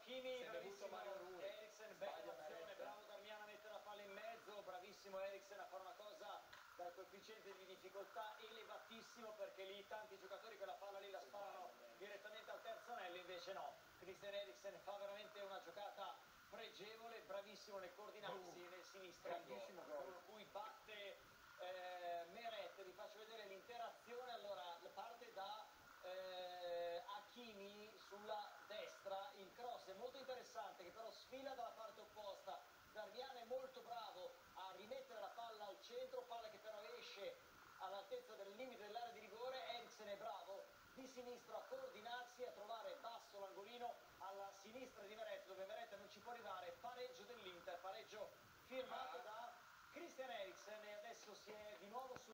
Hakimi, bravissimo Mario Rui. Eriksen, bella azione, bravo Darmian a mettere la palla in mezzo, bravissimo Eriksen a fare una cosa dal coefficiente di difficoltà elevatissimo, perché lì tanti giocatori quella palla lì la sparano direttamente al terzo anello, invece no, Christian Eriksen fa veramente una giocata pregevole, bravissimo nel coordinarsi nel sinistro, con cui batte Meret. Vi faccio vedere l'interazione. Allora parte da Hakimi sulla destra, il cross è molto interessante che però sfila dalla parte opposta. Darmian è molto bravo a rimettere la palla al centro, palla che però esce all'altezza del limite dell'area di rigore. Eriksen è bravo di sinistro a coordinarsi, a trovare basso l'angolino alla sinistra di Meret, dove Meret non ci può arrivare. Pareggio dell'Inter, pareggio firmato da Christian Eriksen, e adesso si è di nuovo su